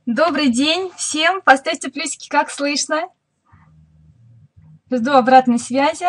Добрый день всем. Поставьте плюсики, как слышно. Жду обратной связи.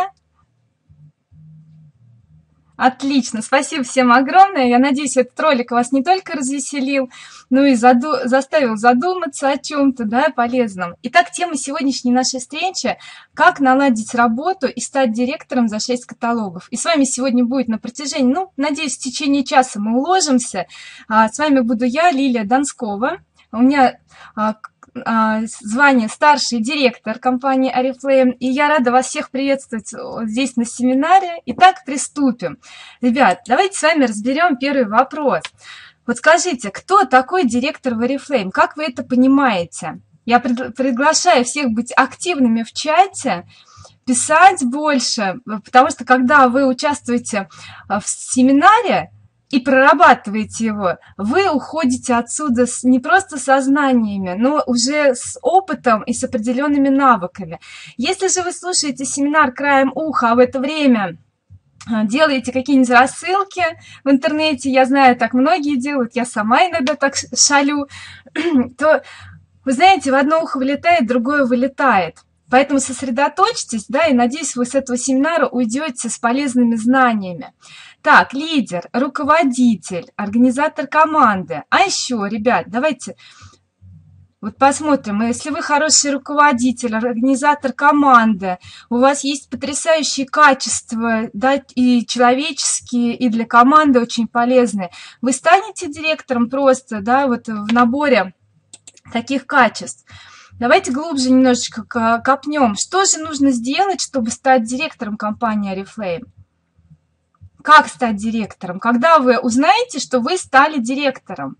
Отлично. Спасибо всем огромное. Я надеюсь, этот ролик вас не только развеселил, но и заставил задуматься о чем-то, да, полезном. Итак, тема сегодняшней нашей встречи – как наладить работу и стать директором за 6 каталогов. И с вами сегодня будет на протяжении, надеюсь, в течение часа мы уложимся. С вами буду я, Лилия Донскова. У меня звание старший директор компании Oriflame, и я рада вас всех приветствовать здесь на семинаре. Итак, приступим. Ребят, давайте с вами разберем первый вопрос. Вот скажите, кто такой директор в Oriflame? Как вы это понимаете? Я приглашаю всех быть активными в чате, писать больше, потому что когда вы участвуете в семинаре и прорабатываете его, вы уходите отсюда не просто со знаниями, но уже с опытом и с определенными навыками. Если же вы слушаете семинар краем уха, а в это время делаете какие-нибудь рассылки в интернете, я знаю, так многие делают, я сама иногда так шалю, то, вы знаете, в одно ухо вылетает, другое вылетает. Поэтому сосредоточьтесь, да, и надеюсь, вы с этого семинара уйдете с полезными знаниями. Так, лидер, руководитель, организатор команды. А еще, ребят, давайте вот посмотрим. Если вы хороший руководитель, организатор команды, у вас есть потрясающие качества, да, и человеческие, и для команды очень полезные, вы станете директором просто, да, вот в наборе таких качеств. Давайте глубже немножечко копнем. Что же нужно сделать, чтобы стать директором компании Oriflame? Как стать директором? Когда вы узнаете, что вы стали директором?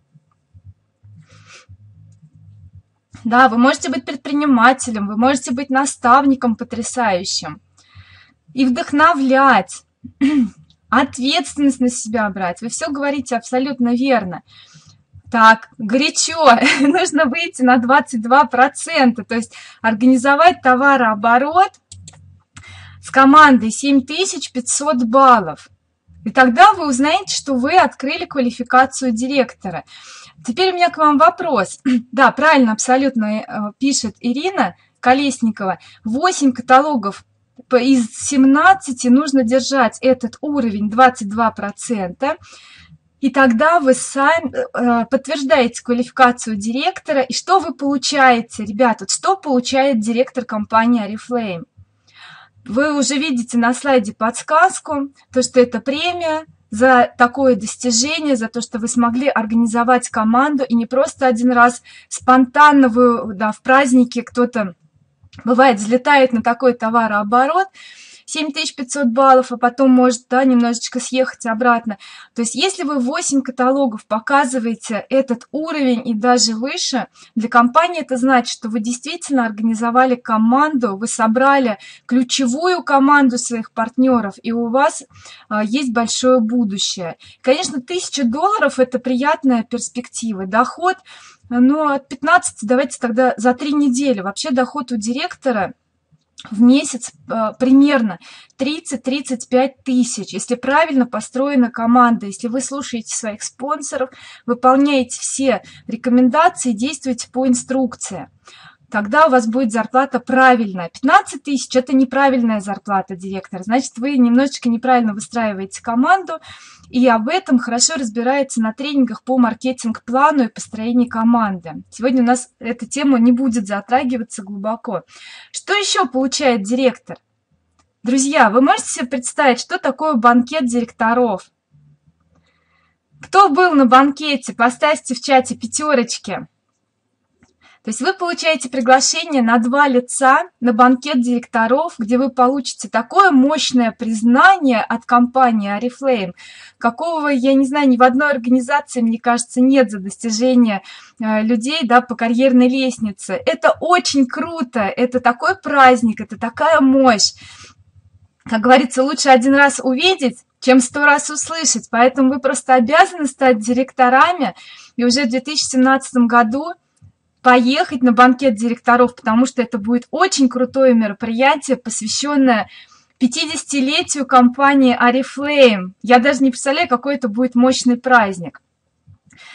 Да, вы можете быть предпринимателем, вы можете быть наставником потрясающим и вдохновлять, ответственность на себя брать. Вы все говорите абсолютно верно. Так, горячо, нужно выйти на 22%, то есть организовать товарооборот с командой 7500 баллов. И тогда вы узнаете, что вы открыли квалификацию директора. Теперь у меня к вам вопрос. Да, правильно, абсолютно пишет Ирина Колесникова. 8 каталогов из 17 нужно держать этот уровень 22%. И тогда вы сами подтверждаете квалификацию директора. И что вы получаете, ребята? Что получает директор компании Oriflame? Вы уже видите на слайде подсказку, то, что это премия за такое достижение, за то, что вы смогли организовать команду, и не просто один раз спонтанно вы, да, в празднике кто-то, бывает, взлетает на такой товарооборот, 7500 баллов, а потом может, да, немножечко съехать обратно. То есть если вы 8 каталогов показываете этот уровень и даже выше, для компании это значит, что вы действительно организовали команду, вы собрали ключевую команду своих партнеров, и у вас есть большое будущее. Конечно, $1000 – это приятная перспектива. Доход, от 15, давайте тогда за 3 недели. Вообще доход у директора в месяц примерно 30-35 тысяч, если правильно построена команда, если вы слушаете своих спонсоров, выполняете все рекомендации, действуете по инструкции. Тогда у вас будет зарплата правильная. 15 тысяч – это неправильная зарплата директора. Значит, вы немножечко неправильно выстраиваете команду, и об этом хорошо разбирается на тренингах по маркетинг-плану и построению команды. Сегодня у нас эта тема не будет затрагиваться глубоко. Что еще получает директор? Друзья, вы можете себе представить, что такое банкет директоров? Кто был на банкете? Поставьте в чате пятерочки. То есть вы получаете приглашение на 2 лица на банкет директоров, где вы получите такое мощное признание от компании Oriflame, какого, я не знаю, ни в одной организации, мне кажется, нет за достижение людей, да, по карьерной лестнице. Это очень круто, это такой праздник, это такая мощь. Как говорится, лучше один раз увидеть, чем 100 раз услышать. Поэтому вы просто обязаны стать директорами, и уже в 2017 году поехать на банкет директоров, потому что это будет очень крутое мероприятие, посвященное 50-летию компании Oriflame. Я даже не представляю, какой это будет мощный праздник.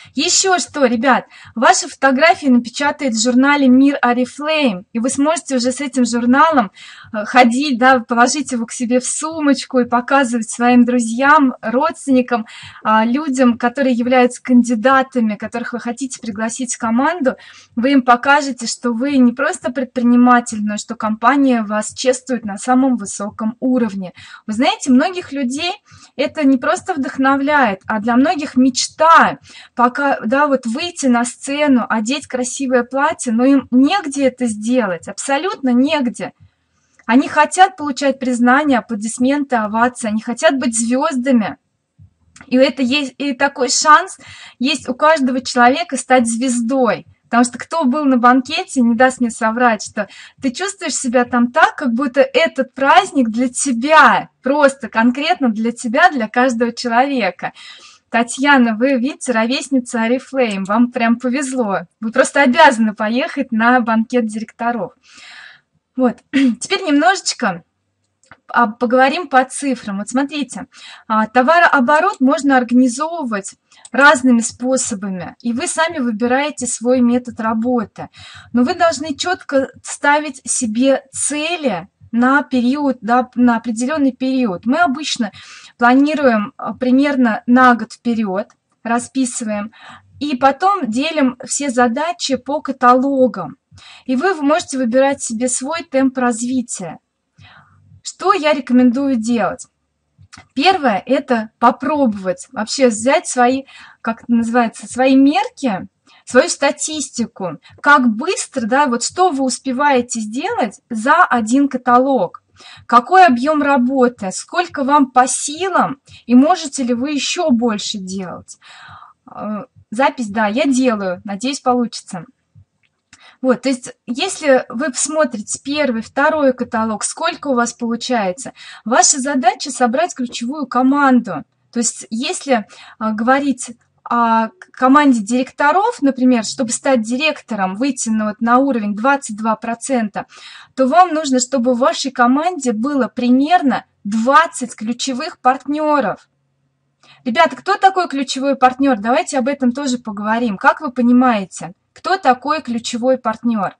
Еще что, ребят, ваши фотографии напечатают в журнале «Мир Oriflame», и вы сможете уже с этим журналом ходить, да, положить его к себе в сумочку и показывать своим друзьям, родственникам, людям, которые являются кандидатами, которых вы хотите пригласить в команду. Вы им покажете, что вы не просто предприниматель, но что компания вас чествует на самом высоком уровне. Вы знаете, многих людей это не просто вдохновляет, а для многих мечта, пока, да, вот выйти на сцену, одеть красивое платье, но им негде это сделать, абсолютно негде. Они хотят получать признание, аплодисменты, овации, они хотят быть звездами. И это есть, и такой шанс есть у каждого человека стать звездой. Потому что кто был на банкете, не даст мне соврать, что ты чувствуешь себя там так, как будто этот праздник для тебя, просто конкретно для тебя, для каждого человека. Татьяна, вы видите, ровесница Oriflame, вам прям повезло. Вы просто обязаны поехать на банкет директоров. Вот, теперь немножечко поговорим по цифрам. Вот смотрите, товарооборот можно организовывать разными способами, и вы сами выбираете свой метод работы. Но вы должны четко ставить себе цели на период, да, на определенный период. Мы обычно планируем примерно на год вперед, расписываем, и потом делим все задачи по каталогам. И вы можете выбирать себе свой темп развития. Что я рекомендую делать? Первое – это попробовать вообще взять свои, как это называется, свои мерки, свою статистику, как быстро, да, вот что вы успеваете сделать за один каталог, какой объем работы, сколько вам по силам и можете ли вы еще больше делать. Запись, да, я делаю, надеюсь, получится. Вот, то есть, если вы посмотрите первый, второй каталог, сколько у вас получается, ваша задача собрать ключевую команду. То есть, если говорить о команде директоров, например, чтобы стать директором, выйти на уровень 22%, то вам нужно, чтобы в вашей команде было примерно 20 ключевых партнеров. Ребята, кто такой ключевой партнер? Давайте об этом тоже поговорим. Как вы понимаете, кто такой ключевой партнер?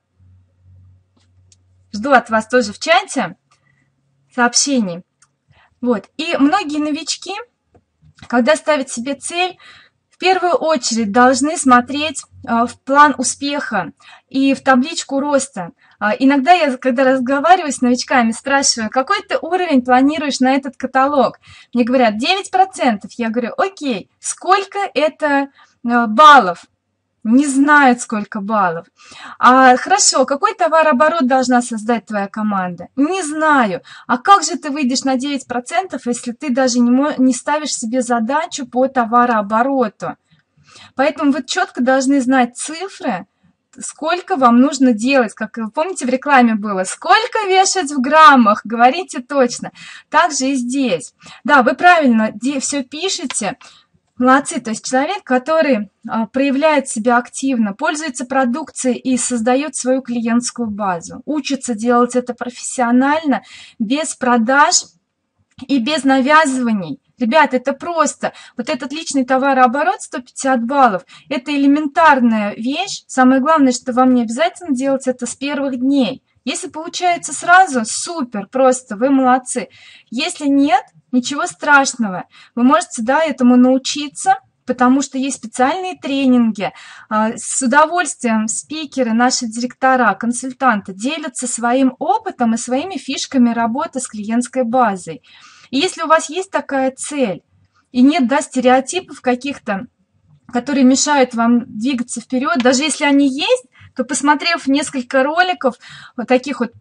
Жду от вас тоже в чате сообщений. Вот. И многие новички, когда ставят себе цель, в первую очередь должны смотреть в план успеха и в табличку роста. Иногда я, когда разговариваю с новичками, спрашиваю, какой ты уровень планируешь на этот каталог? Мне говорят, 9%. Я говорю, окей, сколько это баллов? Не знают, сколько баллов. Хорошо, какой товарооборот должна создать твоя команда? Не знаю. А как же ты выйдешь на 9%, если ты даже не ставишь себе задачу по товарообороту? Поэтому вы четко должны знать цифры, сколько вам нужно делать. Как вы помните, в рекламе было, сколько вешать в граммах, говорите точно. Так же и здесь. Да, вы правильно все пишете. Молодцы, то есть человек, который проявляет себя активно, пользуется продукцией и создает свою клиентскую базу, учится делать это профессионально, без продаж и без навязываний. Ребят, это просто. Вот этот личный товарооборот 150 баллов, это элементарная вещь. Самое главное, что вам не обязательно делать это с первых дней. Если получается сразу, супер, просто, вы молодцы. Если нет, ничего страшного. Вы можете, да, этому научиться, потому что есть специальные тренинги. С удовольствием спикеры, наши директора, консультанты делятся своим опытом и своими фишками работы с клиентской базой. И если у вас есть такая цель, и нет, да, стереотипов каких-то, которые мешают вам двигаться вперед, даже если они есть, то, посмотрев несколько роликов, вот таких вот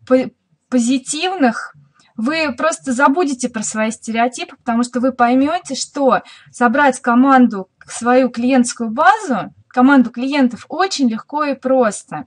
позитивных, вы просто забудете про свои стереотипы, потому что вы поймете, что собрать команду, свою клиентскую базу, команду клиентов очень легко и просто.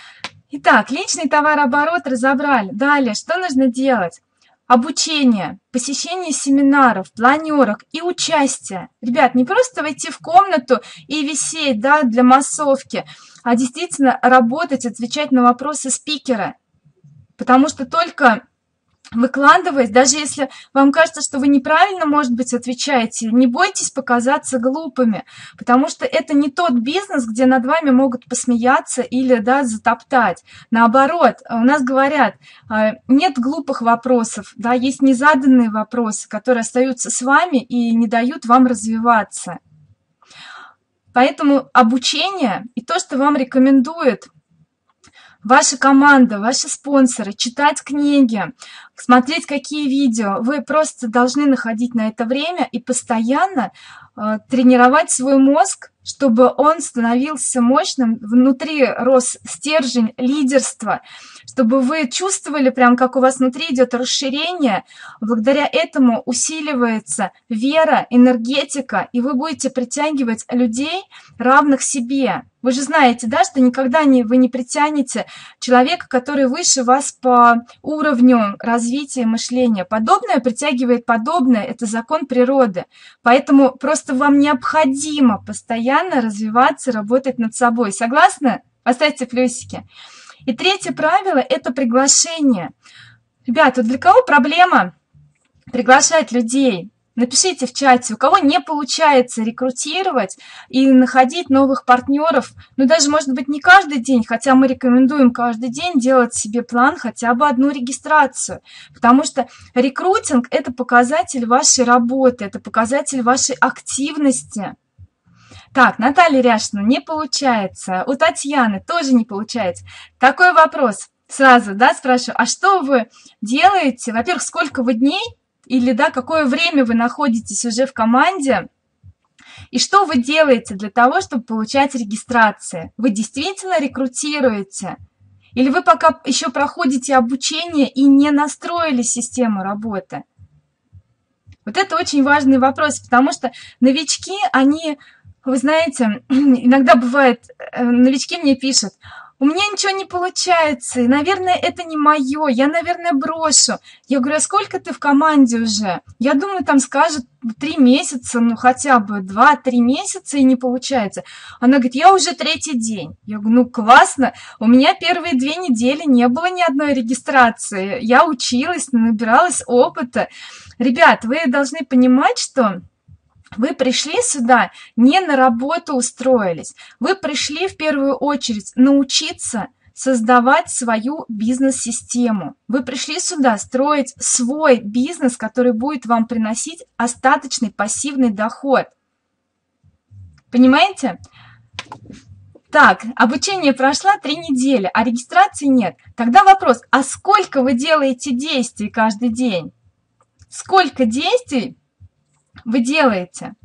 Итак, личный товарооборот разобрали. Далее, что нужно делать? Обучение, посещение семинаров, планерок и участие. Ребят, не просто войти в комнату и висеть, да, для массовки, а действительно работать, отвечать на вопросы спикера. Потому что только выкладывать, даже если вам кажется, что вы неправильно, может быть, отвечаете, не бойтесь показаться глупыми, потому что это не тот бизнес, где над вами могут посмеяться или, да, затоптать. Наоборот, у нас говорят, нет глупых вопросов, да, есть незаданные вопросы, которые остаются с вами и не дают вам развиваться. Поэтому обучение и то, что вам рекомендует ваша команда, ваши спонсоры, читать книги, смотреть какие видео, вы просто должны находить на это время и постоянно тренировать свой мозг, чтобы он становился мощным, внутри рос стержень лидерства, чтобы вы чувствовали прям, как у вас внутри идет расширение, благодаря этому усиливается вера, энергетика, и вы будете притягивать людей, равных себе. Вы же знаете, да, что никогда вы не притянете человека, который выше вас по уровню развития мышления. Подобное притягивает подобное, это закон природы. Поэтому просто вам необходимо постоянно развиваться, работать над собой. Согласны? Поставьте плюсики. И третье правило – это приглашение. Ребята, для кого проблема приглашать людей? Напишите в чате, у кого не получается рекрутировать и находить новых партнеров, ну даже, может быть, не каждый день, хотя мы рекомендуем каждый день делать себе план хотя бы одну регистрацию, потому что рекрутинг – это показатель вашей работы, это показатель вашей активности. Так, Наталья Ряшина, не получается, у Татьяны тоже не получается. Такой вопрос сразу, да, спрашиваю, а что вы делаете, во-первых, сколько вы дней, или, да, какое время вы находитесь уже в команде, и что вы делаете для того, чтобы получать регистрации? Вы действительно рекрутируете? Или вы пока еще проходите обучение и не настроили систему работы? Вот это очень важный вопрос, потому что новички, они, вы знаете, иногда бывает, новички мне пишут, у меня ничего не получается, и, наверное, это не мое, я, наверное, брошу. Я говорю, а сколько ты в команде уже? Я думаю, там скажут 3 месяца, ну хотя бы 2-3 месяца, и не получается. Она говорит, я уже 3-й день. Я говорю, ну классно, у меня первые 2 недели не было ни одной регистрации. Я училась, набиралась опыта. Ребят, вы должны понимать, что вы пришли сюда, не на работу устроились. Вы пришли в первую очередь научиться создавать свою бизнес-систему. Вы пришли сюда строить свой бизнес, который будет вам приносить остаточный пассивный доход. Понимаете? Так, обучение прошло 3 недели, а регистрации нет. Тогда вопрос, а сколько вы делаете действий каждый день? Сколько действий вы делаете?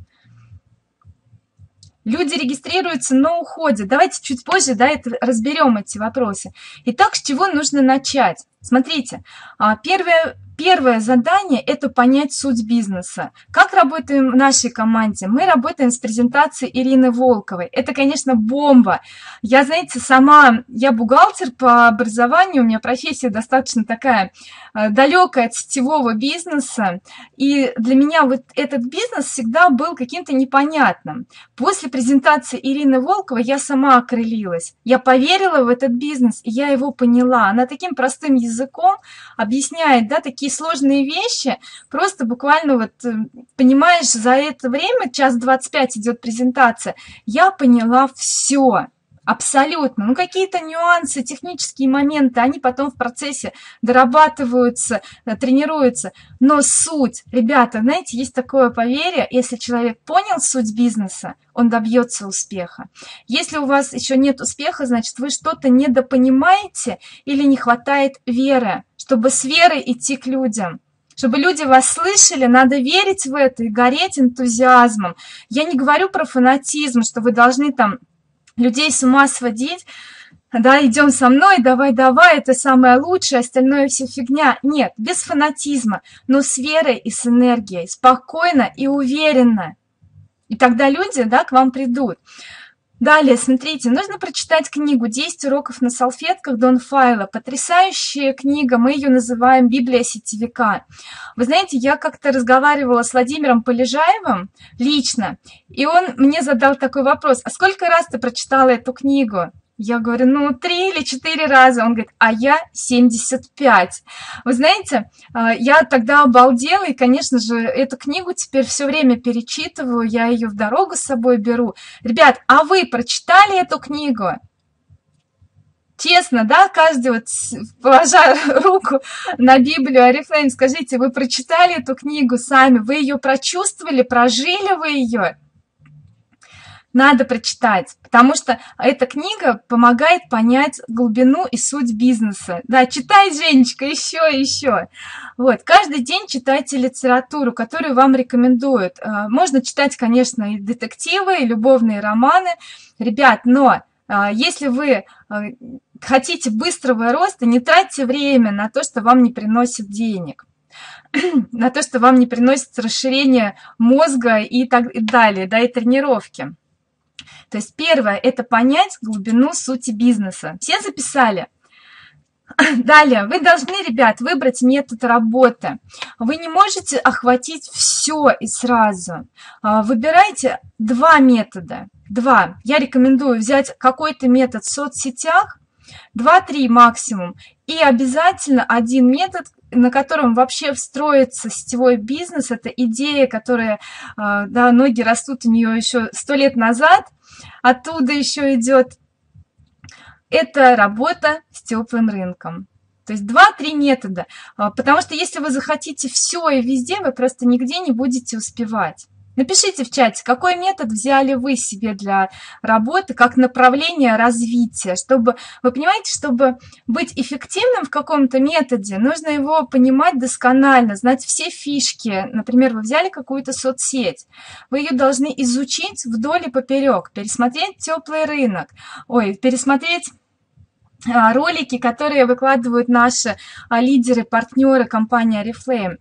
Люди регистрируются на уходе. Давайте чуть позже, да, разберем эти вопросы. Итак, с чего нужно начать? Смотрите, первое задание – это понять суть бизнеса. Как работаем в нашей команде? Мы работаем с презентацией Ирины Волковой. Это, конечно, бомба. Я, знаете, я бухгалтер по образованию, у меня профессия достаточно такая далекая от сетевого бизнеса. И для меня вот этот бизнес всегда был каким-то непонятным. После презентации Ирины Волковой я сама окрылилась. Я поверила в этот бизнес, и я его поняла. Она таким простым языком объясняет, да, такие сложные вещи, просто буквально вот, понимаешь, за это время, 1:25 идет презентация, я поняла все. Абсолютно. Ну, какие-то нюансы, технические моменты, они потом в процессе дорабатываются, тренируются. Но суть, ребята, знаете, есть такое поверье, если человек понял суть бизнеса, он добьется успеха. Если у вас еще нет успеха, значит, вы что-то недопонимаете или не хватает веры, чтобы с верой идти к людям. Чтобы люди вас слышали, надо верить в это и гореть энтузиазмом. Я не говорю про фанатизм, что вы должны там людей с ума сводить, да, идем со мной, давай, это самое лучшее, остальное все фигня. Нет, без фанатизма, но с верой и с энергией, спокойно и уверенно. И тогда люди, да, к вам придут. Далее, смотрите, нужно прочитать книгу «10 уроков на салфетках» Дон Файла. Потрясающая книга, мы ее называем «Библия сетевика». Вы знаете, я как-то разговаривала с Владимиром Полежаевым лично, и он мне задал такой вопрос: а сколько раз ты прочитала эту книгу? Я говорю, ну, 3 или 4 раза. Он говорит, а я 75. Вы знаете, я тогда обалдела, и, конечно же, эту книгу теперь все время перечитываю, я ее в дорогу с собой беру. Ребят, а вы прочитали эту книгу? Честно, да, каждый вот, положа руку на Библию, Oriflame, скажите, вы прочитали эту книгу сами, вы ее прочувствовали, прожили вы ее? Надо прочитать, потому что эта книга помогает понять глубину и суть бизнеса. Да, читай, Женечка, еще и еще. Вот, каждый день читайте литературу, которую вам рекомендуют. Можно читать, конечно, и детективы, и любовные романы. Ребят, но если вы хотите быстрого роста, не тратьте время на то, что вам не приносит денег, на то, что вам не приносит расширение мозга и так далее, да, и тренировки. То есть первое – это понять глубину сути бизнеса. Все записали? Далее, вы должны, ребят, выбрать метод работы. Вы не можете охватить все и сразу. Выбирайте 2 метода. 2. Я рекомендую взять какой-то метод в соцсетях, 2-3 максимум, и обязательно один метод, на котором вообще встроится сетевой бизнес. Это идея, которая, да, ноги растут у нее еще 100 лет назад, оттуда еще идет. Это работа с теплым рынком. То есть 2-3 метода, потому что если вы захотите все и везде, вы просто нигде не будете успевать. Напишите в чате, какой метод взяли вы себе для работы, как направление развития, чтобы, вы понимаете, чтобы быть эффективным в каком-то методе, нужно его понимать досконально, знать все фишки. Например, вы взяли какую-то соцсеть, вы ее должны изучить вдоль и поперек, пересмотреть теплый рынок, пересмотреть ролики, которые выкладывают наши лидеры, партнеры компании Oriflame.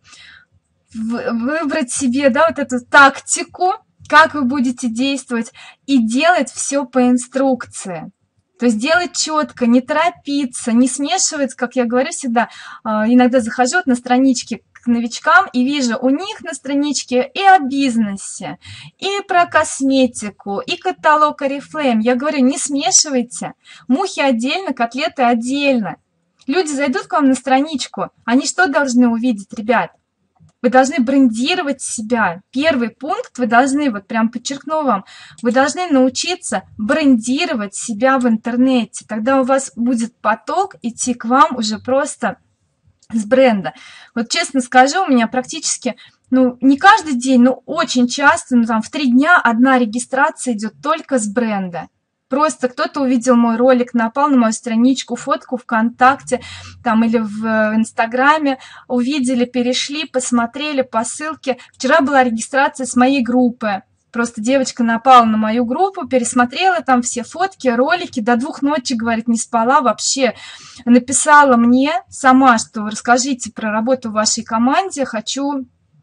Выбрать себе, да, вот эту тактику, как вы будете действовать, и делать все по инструкции. То есть делать четко, не торопиться, не смешивать, как я говорю всегда, иногда захожу на странички к новичкам и вижу у них на страничке и о бизнесе, и про косметику, и каталог Oriflame. Я говорю, не смешивайте, мухи отдельно, котлеты отдельно. Люди зайдут к вам на страничку, они что должны увидеть, ребят? Вы должны брендировать себя. Первый пункт, вы должны, вот прям подчеркну вам, вы должны научиться брендировать себя в интернете. Тогда у вас будет поток идти к вам уже просто с бренда. Вот честно скажу, у меня практически, не каждый день, но очень часто, там в 3 дня одна регистрация идет только с бренда. Просто кто-то увидел мой ролик, напал на мою страничку, фотку ВКонтакте там, или в Инстаграме, увидели, перешли, посмотрели по ссылке. Вчера была регистрация с моей группы. Просто девочка напала на мою группу, пересмотрела там все фотки, ролики, до 2 ночи, говорит, не спала вообще. Написала мне сама, что расскажите про работу в вашей команде, хочу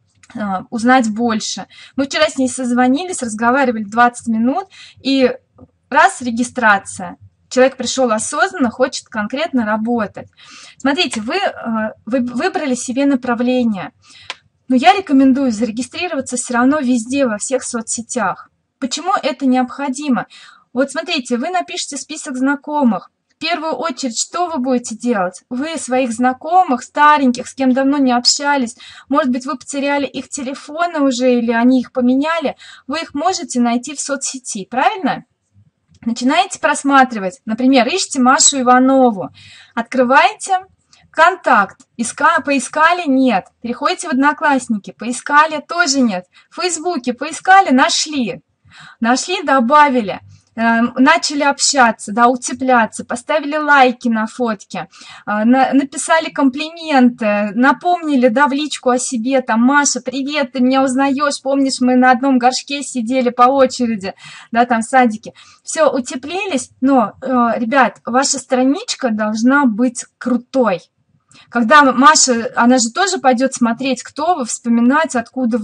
узнать больше. Мы вчера с ней созвонились, разговаривали 20 минут, и раз регистрация. Человек пришел осознанно, хочет конкретно работать. Смотрите, вы выбрали себе направление. Но я рекомендую зарегистрироваться все равно везде, во всех соцсетях. Почему это необходимо? Вот смотрите, вы напишите список знакомых. В первую очередь, что вы будете делать? Вы своих знакомых, стареньких, с кем давно не общались, может быть, вы потеряли их телефоны уже или они их поменяли, вы их можете найти в соцсети, правильно? Начинаете просматривать, например, ищите Машу Иванову, открываете контакт, поискали, нет, переходите в Одноклассники, поискали, тоже нет, в Фейсбуке поискали, нашли, добавили, начали общаться, да, утепляться, поставили лайки на фотки, написали комплименты, напомнили, да, в личку о себе, там, Маша, привет, ты меня узнаешь, помнишь, мы на одном горшке сидели по очереди, да, там в садике. Все, утеплились, но, ребят, ваша страничка должна быть крутой. Когда Маша, она же тоже пойдет смотреть, кто вы, вспоминать, откуда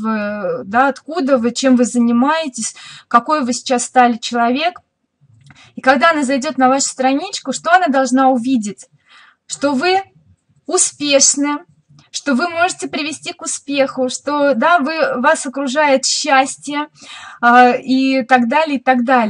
вы, чем вы занимаетесь, какой вы сейчас стали человек. И когда она зайдет на вашу страничку, что она должна увидеть? Что вы успешны, что вы можете привести к успеху, что, да, вас окружает счастье и так далее, и так далее.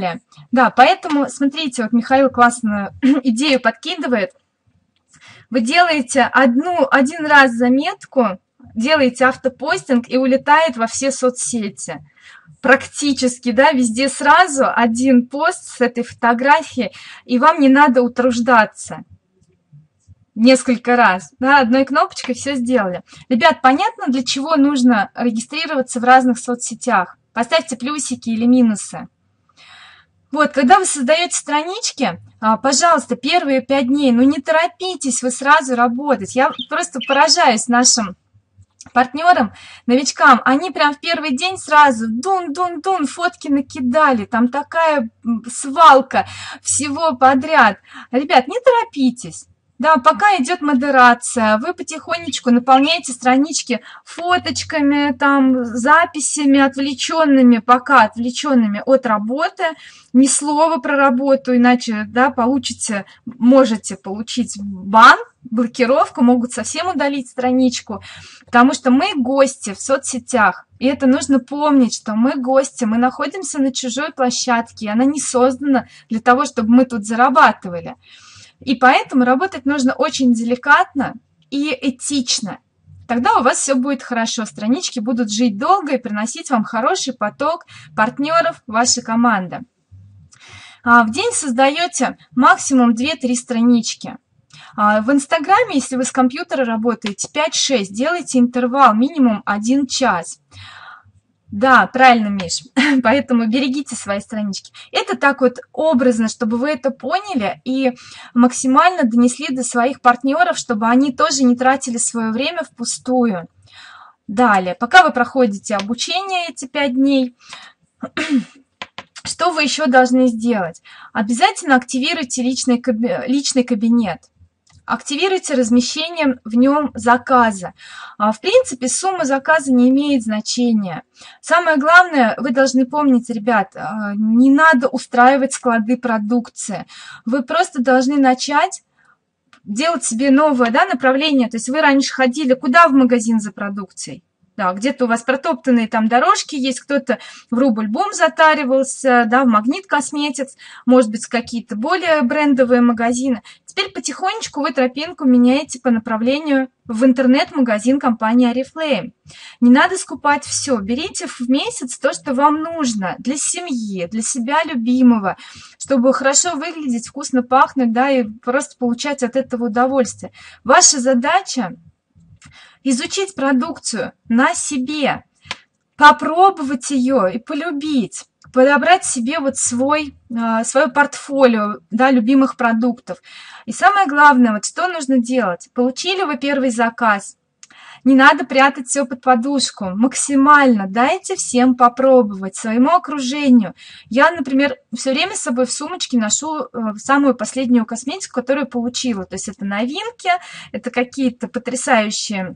Да, поэтому, смотрите, вот Михаил классную идею подкидывает. Вы делаете один раз заметку, делаете автопостинг и улетает во все соцсети. Практически, да, везде сразу один пост с этой фотографией, и вам не надо утруждаться несколько раз, да, одной кнопочкой все сделали. Ребят, понятно, для чего нужно регистрироваться в разных соцсетях? Поставьте плюсики или минусы. Вот, когда вы создаете странички, пожалуйста, первые 5 дней, ну не торопитесь вы сразу работать. Я просто поражаюсь нашим партнерам, новичкам. Они прям в первый день сразу дун-дун-дун, фотки накидали. Там такая свалка всего подряд. Ребят, не торопитесь. Да, пока идет модерация, вы потихонечку наполняете странички фоточками, там, записями отвлеченными, пока отвлеченными от работы. Ни слова про работу, иначе, да, можете получить бан, блокировку, могут совсем удалить страничку, потому что мы гости в соцсетях. И это нужно помнить, что мы гости, мы находимся на чужой площадке, и она не создана для того, чтобы мы тут зарабатывали. И поэтому работать нужно очень деликатно и этично. Тогда у вас все будет хорошо, странички будут жить долго и приносить вам хороший поток партнеров, ваша команда. В день создаете максимум 2-3 странички. В Инстаграме, если вы с компьютера работаете, 5-6, делайте интервал минимум 1 час. Да, правильно, Миш, поэтому берегите свои странички. Это так вот образно, чтобы вы это поняли и максимально донесли до своих партнеров, чтобы они тоже не тратили свое время впустую. Далее, пока вы проходите обучение эти 5 дней, что вы еще должны сделать? Обязательно активируйте личный кабинет. Активируйте размещение в нем заказа. В принципе, сумма заказа не имеет значения. Самое главное, вы должны помнить, ребят, не надо устраивать склады продукции. Вы просто должны начать делать себе новое, да, направление. То есть вы раньше ходили куда в магазин за продукцией? Да, где-то у вас протоптанные там дорожки есть, кто-то в Рубль Бум затаривался, да, в Магнит Косметикс, может быть, какие-то более брендовые магазины. Теперь потихонечку вы тропинку меняете по направлению в интернет-магазин компании Oriflame. Не надо скупать все, берите в месяц то, что вам нужно для семьи, для себя любимого, чтобы хорошо выглядеть, вкусно пахнуть, да, и просто получать от этого удовольствие. Ваша задача изучить продукцию на себе, попробовать ее и полюбить, подобрать себе вот свое портфолио, да, любимых продуктов. И самое главное, вот что нужно делать? Получили вы первый заказ, не надо прятать все под подушку, максимально дайте всем попробовать, своему окружению. Я, например, все время с собой в сумочке ношу самую последнюю косметику, которую получила. То есть это новинки, это какие-то потрясающие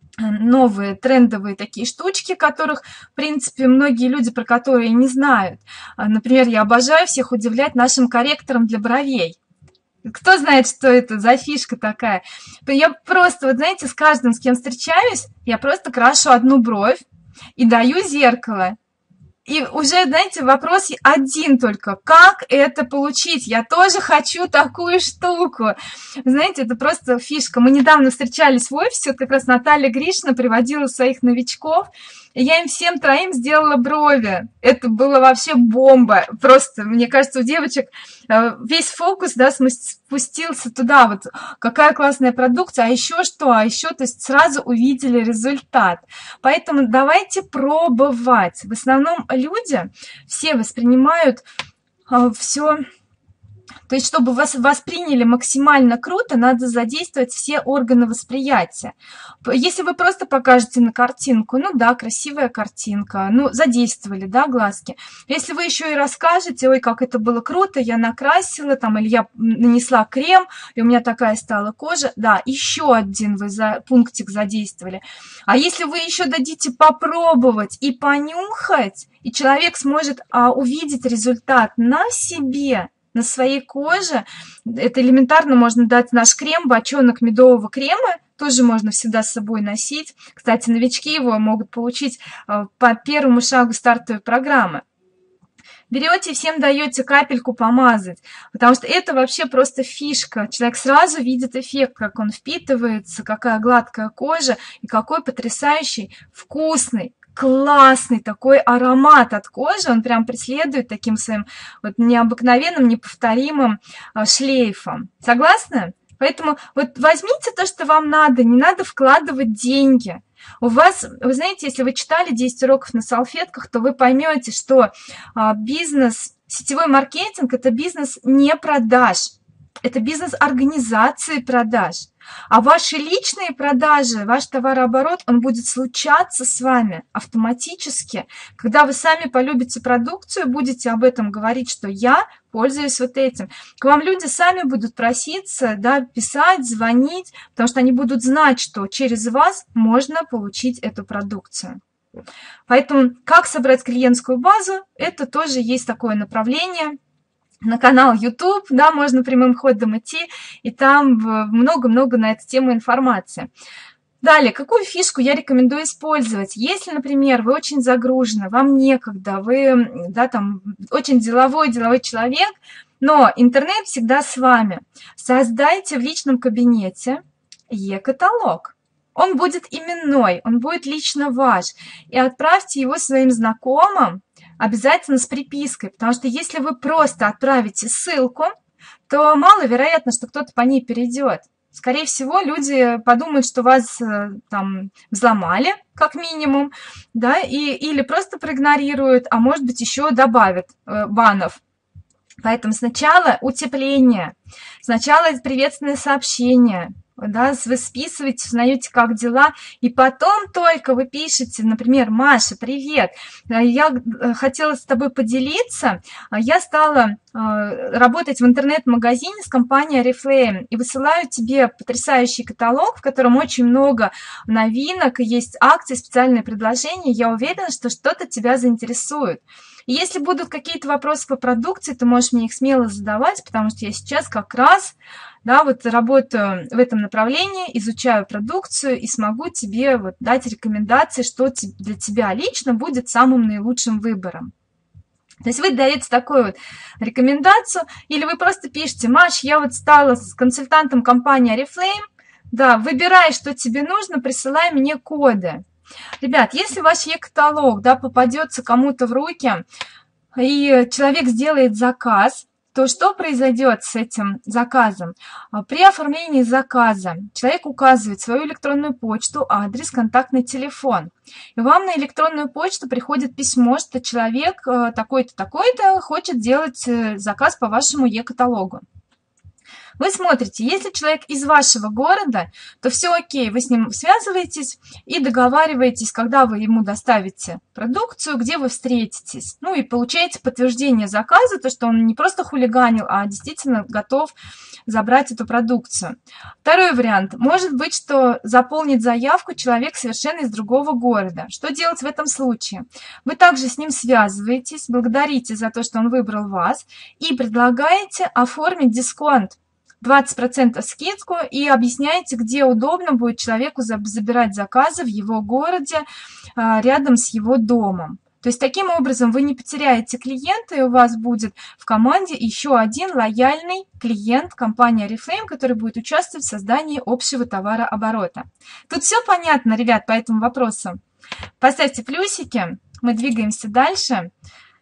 новые трендовые такие штучки, которых, в принципе, многие люди, про которые не знают. Например, я обожаю всех удивлять нашим корректором для бровей. Кто знает, что это за фишка такая? Я просто, вот знаете, с каждым, с кем встречаюсь, я просто крашу одну бровь и даю зеркало. И уже, знаете, вопрос один только. Как это получить? Я тоже хочу такую штуку. Знаете, это просто фишка. Мы недавно встречались в офисе, как раз Наталья Гришина приводила своих новичков, и я им всем троим сделала брови. Это было вообще бомба. Просто, мне кажется, у девочек весь фокус, да, спустился туда. Вот какая классная продукция, а еще что? А еще, то есть сразу увидели результат. Поэтому давайте пробовать. В основном люди все воспринимают все. То есть, чтобы вас восприняли максимально круто, надо задействовать все органы восприятия. Если вы просто покажете на картинку, ну да, красивая картинка, ну, задействовали, да, глазки. Если вы еще и расскажете, ой, как это было круто, я накрасила, там, или я нанесла крем, и у меня такая стала кожа, да, еще один вы пунктик задействовали. А если вы еще дадите попробовать и понюхать, и человек сможет увидеть результат на себе, на своей коже, это элементарно можно дать наш крем, бочонок медового крема, тоже можно всегда с собой носить. Кстати, новички его могут получить по первому шагу стартовой программы. берете и всем даете капельку помазать, потому что это вообще просто фишка. Человек сразу видит эффект, как он впитывается, какая гладкая кожа и какой потрясающий, вкусный, классный такой аромат от кожи. Он прям преследует таким своим вот необыкновенным, неповторимым шлейфом. Согласны? Поэтому вот возьмите то, что вам надо, не надо вкладывать деньги. У вас, вы знаете, если вы читали 10 уроков на салфетках, то вы поймете, что бизнес, сетевой маркетинг – это бизнес не продаж, это бизнес организации продаж. А ваши личные продажи, ваш товарооборот, он будет случаться с вами автоматически. Когда вы сами полюбите продукцию, будете об этом говорить, что я пользуюсь вот этим. К вам люди сами будут проситься, да, писать, звонить, потому что они будут знать, что через вас можно получить эту продукцию. Поэтому как собрать клиентскую базу, это тоже есть такое направление. На канал YouTube, да, можно прямым ходом идти, и там много-много на эту тему информации. Далее, какую фишку я рекомендую использовать? Если, например, вы очень загружены, вам некогда, вы, да, там, очень деловой человек, но интернет всегда с вами. Создайте в личном кабинете e-каталог. Он будет именной, он будет лично ваш. И отправьте его своим знакомым, обязательно с припиской, потому что если вы просто отправите ссылку, то маловероятно, что кто-то по ней перейдет. Скорее всего, люди подумают, что вас там взломали, как минимум, да, или просто проигнорируют, а может быть еще добавят банов. Поэтому сначала утепление, сначала приветственное сообщение, да, вы списываете, узнаете, как дела, и потом только вы пишете, например, Маша, привет, я хотела с тобой поделиться, я стала работать в интернет-магазине с компанией Oriflame и высылаю тебе потрясающий каталог, в котором очень много новинок, есть акции, специальные предложения, я уверена, что что-то тебя заинтересует. И если будут какие-то вопросы по продукции, ты можешь мне их смело задавать, потому что я сейчас как раз, да, вот работаю в этом направлении, изучаю продукцию и смогу тебе вот дать рекомендации, что для тебя лично будет самым наилучшим выбором. То есть вы даете такую вот рекомендацию, или вы просто пишете: Маш, я вот стала консультантом компании Oriflame, да, выбирай, что тебе нужно, присылай мне коды. Ребят, если ваш e-каталог, да, попадется кому-то в руки, и человек сделает заказ, то что произойдет с этим заказом? При оформлении заказа человек указывает свою электронную почту, адрес, контактный телефон. И вам на электронную почту приходит письмо, что человек такой-то, такой-то хочет делать заказ по вашему e-каталогу. Вы смотрите, если человек из вашего города, то все окей, вы с ним связываетесь и договариваетесь, когда вы ему доставите продукцию, где вы встретитесь. Ну и получаете подтверждение заказа, то, что он не просто хулиганил, а действительно готов забрать эту продукцию. Второй вариант. Может быть, что заполнит заявку человек совершенно из другого города. Что делать в этом случае? Вы также с ним связываетесь, благодарите за то, что он выбрал вас, и предлагаете оформить дисконт. 20% скидку и объясняете, где удобно будет человеку забирать заказы в его городе, рядом с его домом. То есть таким образом вы не потеряете клиента, и у вас будет в команде еще один лояльный клиент компании Oriflame, который будет участвовать в создании общего товарооборота. Тут все понятно, ребят, по этому вопросу. Поставьте плюсики, мы двигаемся дальше.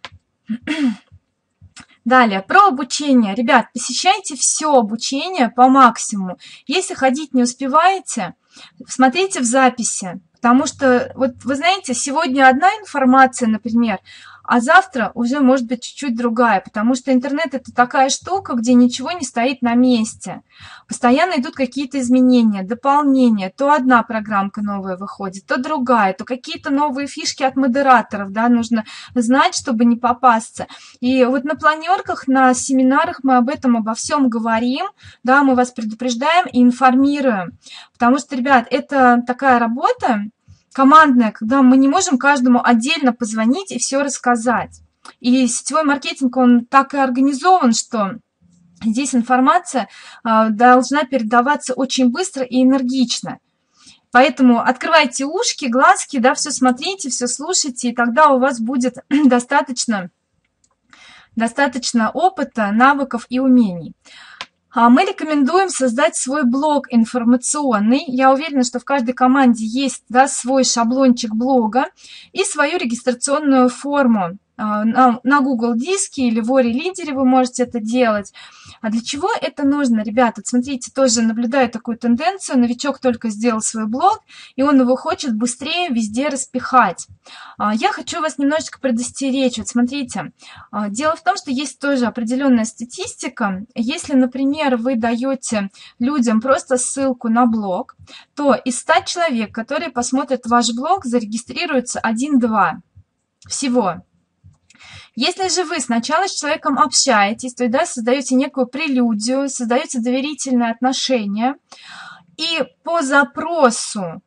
Далее, про обучение. Ребят, посещайте все обучение по максимуму. Если ходить не успеваете, смотрите в записи. Потому что, вот вы знаете, сегодня одна информация, например, а завтра уже может быть чуть-чуть другая. Потому что интернет – это такая штука, где ничего не стоит на месте. Постоянно идут какие-то изменения, дополнения. То одна программка новая выходит, то другая, то какие-то новые фишки от модераторов, да, нужно знать, чтобы не попасться. И вот на планерках, на семинарах мы об этом, обо всем говорим, да, мы вас предупреждаем и информируем. Потому что, ребят, это такая работа командная, когда мы не можем каждому отдельно позвонить и все рассказать. И сетевой маркетинг, он так и организован, что здесь информация должна передаваться очень быстро и энергично. Поэтому открывайте ушки, глазки, да, все смотрите, все слушайте, и тогда у вас будет достаточно достаточно опыта, навыков и умений. Мы рекомендуем создать свой блог информационный. Я уверена, что в каждой команде есть, да, свой шаблончик блога и свою регистрационную форму. На Google Диске или в Ори Лидере вы можете это делать. А для чего это нужно, ребята? Смотрите, тоже наблюдаю такую тенденцию. Новичок только сделал свой блог, и он его хочет быстрее везде распихать. Я хочу вас немножечко предостеречь. Вот смотрите, дело в том, что есть тоже определенная статистика. Если, например, вы даете людям просто ссылку на блог, то из 100 человек, которые посмотрят ваш блог, зарегистрируется 1-2 всего. Если же вы сначала с человеком общаетесь, то да, создаете некую прелюдию, создаете доверительные отношения, и по запросу,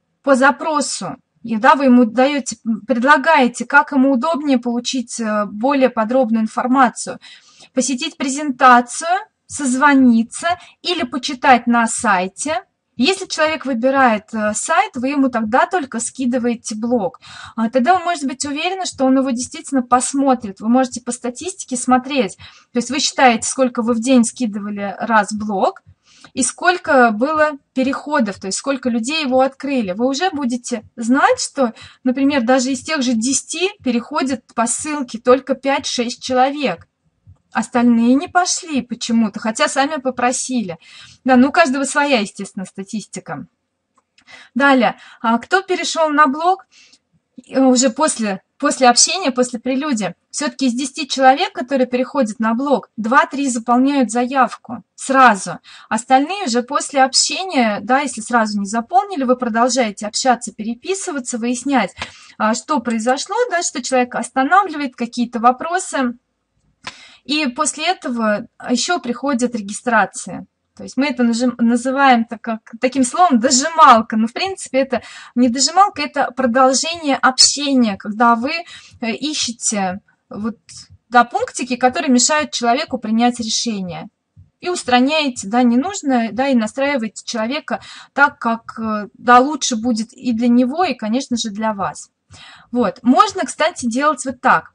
и, да, вы ему предлагаете, как ему удобнее получить более подробную информацию, посетить презентацию, созвониться или почитать на сайте. Если человек выбирает сайт, вы ему тогда только скидываете блог. Тогда вы можете быть уверены, что он его действительно посмотрит. Вы можете по статистике смотреть. То есть вы считаете, сколько вы в день скидывали раз блог и сколько было переходов, то есть сколько людей его открыли. Вы уже будете знать, что, например, даже из тех же 10 переходят по ссылке только 5-6 человек. Остальные не пошли почему-то, хотя сами попросили. Да, ну у каждого своя, естественно, статистика. Далее, кто перешел на блог уже после общения, после прелюдии? Все-таки из 10 человек, которые переходят на блог, 2-3 заполняют заявку сразу. Остальные уже после общения, да, если сразу не заполнили, вы продолжаете общаться, переписываться, выяснять, что произошло, да, что человек останавливает, какие-то вопросы. И после этого еще приходит регистрация. То есть мы это называем таким словом дожималка. Но в принципе это не дожималка, это продолжение общения, когда вы ищете вот, да, пунктики, которые мешают человеку принять решение. И устраняете, да, ненужное, да, и настраиваете человека так, как, да, лучше будет и для него, и, конечно же, для вас. Вот. Можно, кстати, делать вот так.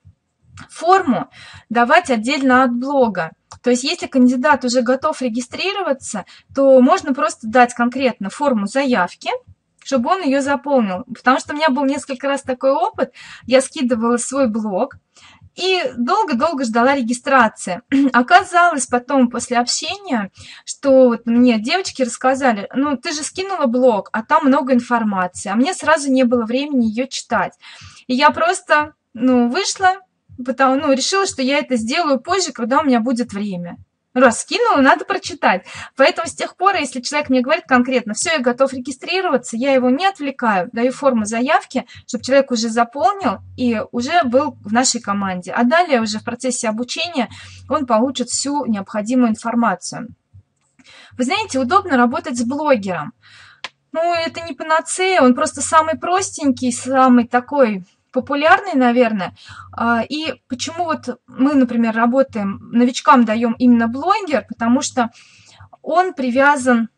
Форму давать отдельно от блога. То есть, если кандидат уже готов регистрироваться, то можно просто дать конкретно форму заявки, чтобы он ее заполнил. Потому что у меня был несколько раз такой опыт. Я скидывала свой блог и долго-долго ждала регистрации. Оказалось потом, после общения, что вот мне девочки рассказали, ну, ты же скинула блог, а там много информации, а мне сразу не было времени ее читать. И я просто, вышла, решила, что я это сделаю позже, когда у меня будет время. Раз скинула, надо прочитать. Поэтому с тех пор, если человек мне говорит конкретно, все, я готов регистрироваться, я его не отвлекаю, даю форму заявки, чтобы человек уже заполнил и уже был в нашей команде. А далее уже в процессе обучения он получит всю необходимую информацию. Вы знаете, удобно работать с блогером. Это не панацея, он просто самый простенький, самый такой популярный, наверное. И почему вот мы, например, работаем, новичкам даем именно блогер, потому что он привязан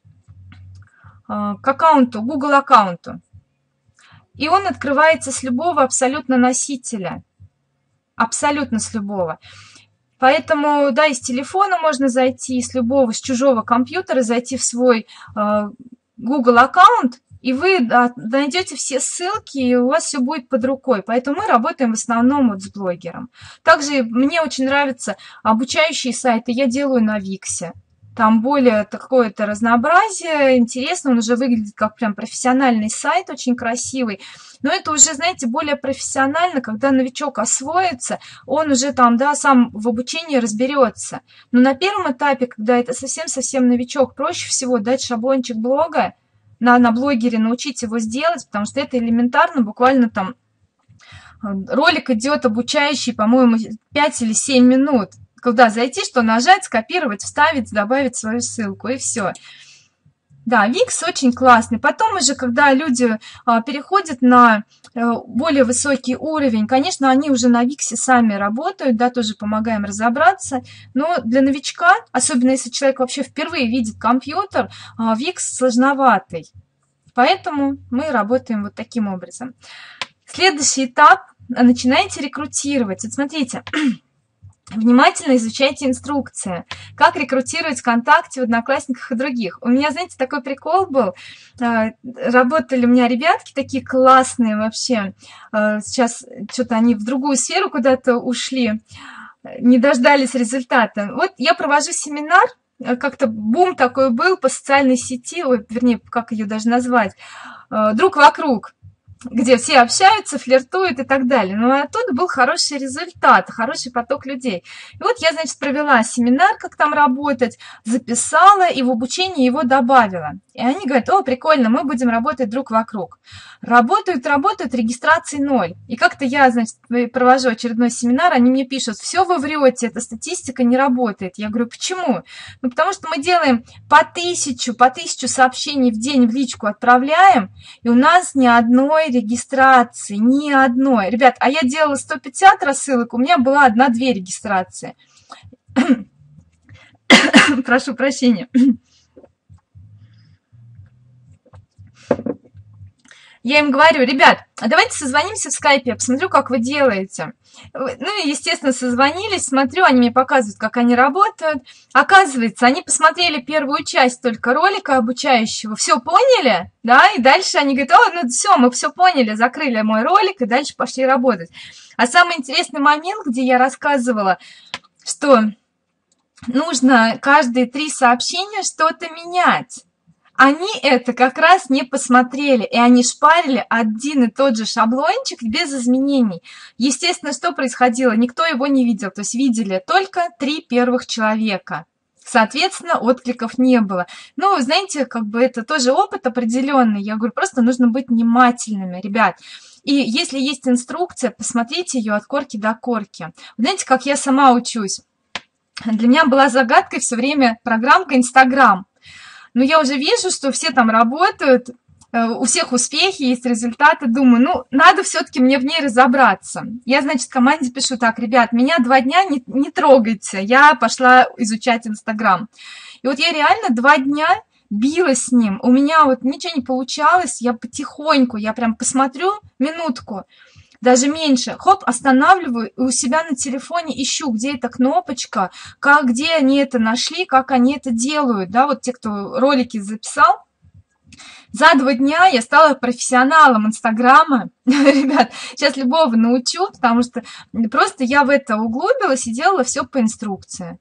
к аккаунту, Google аккаунту. И он открывается с любого абсолютно носителя. Абсолютно с любого. Поэтому, да, из телефона можно зайти, с любого, с чужого компьютера зайти в свой Google аккаунт, и вы найдете все ссылки, и у вас все будет под рукой. Поэтому мы работаем в основном вот с блогером. Также мне очень нравятся обучающие сайты. Я делаю на Виксе. Там более какое-то разнообразие, интересно. Он уже выглядит как прям профессиональный сайт, очень красивый. Но это уже, знаете, более профессионально, когда новичок освоится, он уже там, да, сам в обучении разберется. Но на первом этапе, когда это совсем-совсем новичок, проще всего дать шаблончик блога, на блогере научить его сделать, потому что это элементарно, буквально там ролик идет обучающий, по-моему, 5 или 7 минут. Куда зайти, что нажать, скопировать, вставить, добавить свою ссылку, и все. Да, Wix очень классный. Потом уже, когда люди переходят на более высокий уровень, конечно, они уже на Wix сами работают, да, тоже помогаем разобраться. Но для новичка, особенно если человек вообще впервые видит компьютер, Wix сложноватый. Поэтому мы работаем вот таким образом. Следующий этап. Начинаете рекрутировать. Вот смотрите, Внимательно изучайте инструкции, как рекрутировать ВКонтакте, в Одноклассниках и других. У меня, знаете, такой прикол был. Работали у меня ребятки такие классные вообще. Сейчас что-то они в другую сферу куда-то ушли, не дождались результата. Вот я провожу семинар, как-то бум такой был по социальной сети, вернее, как ее даже назвать, «Друг вокруг», где все общаются, флиртуют и так далее. Но оттуда был хороший результат, хороший поток людей. И вот я, значит, провела семинар, как там работать, записала и в обучение его добавила. И они говорят: о, прикольно, мы будем работать друг вокруг. Работают, регистрации 0. И как-то я, значит, провожу очередной семинар, они мне пишут: все вы врете, эта статистика не работает. Я говорю: почему? Ну, потому что мы делаем по 1000 сообщений в день в личку отправляем, и у нас ни одной регистрации, ни одной. Ребят, а я делала 150 рассылок, у меня была 1-2 регистрации. Прошу прощения. Я им говорю: ребят, а давайте созвонимся в скайпе, я посмотрю, как вы делаете. Ну и, естественно, созвонились, смотрю, они мне показывают, как они работают. Оказывается, они посмотрели первую часть только ролика обучающего, все поняли, да, и дальше они говорят: о, ну все, мы все поняли, закрыли мой ролик и дальше пошли работать. А самый интересный момент, где я рассказывала, что нужно каждые 3 сообщения что-то менять. Они это как раз не посмотрели, и они шпарили один и тот же шаблончик без изменений. Естественно, что происходило? Никто его не видел, то есть видели только 3 первых человека. Соответственно, откликов не было. Ну, знаете, как бы это тоже опыт определенный. Я говорю, просто нужно быть внимательными, ребят. И если есть инструкция, посмотрите ее от корки до корки. Знаете, как я сама учусь? Для меня была загадкой все время программка Инстаграм. Но я уже вижу, что все там работают, у всех успехи, есть результаты. Думаю, ну, надо все-таки мне в ней разобраться. Я, значит, команде пишу: так, ребят, меня 2 дня не трогайте. Я пошла изучать Инстаграм. И вот я реально 2 дня билась с ним. У меня вот ничего не получалось. Я потихоньку, я прям посмотрю минутку, даже меньше, хоп, останавливаю и у себя на телефоне ищу, где эта кнопочка, где они это нашли, как они это делают, да, вот те, кто ролики записал. За 2 дня я стала профессионалом Инстаграма. Ребят, сейчас любого научу, потому что просто я в это углубилась и делала все по инструкции.